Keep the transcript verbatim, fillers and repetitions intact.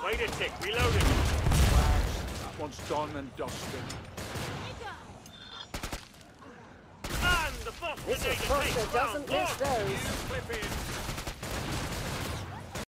Wait a tick, reloading. That one's done and dusted. And the boss Mister grenade Foster takes doesn't round miss one. those. Clip in.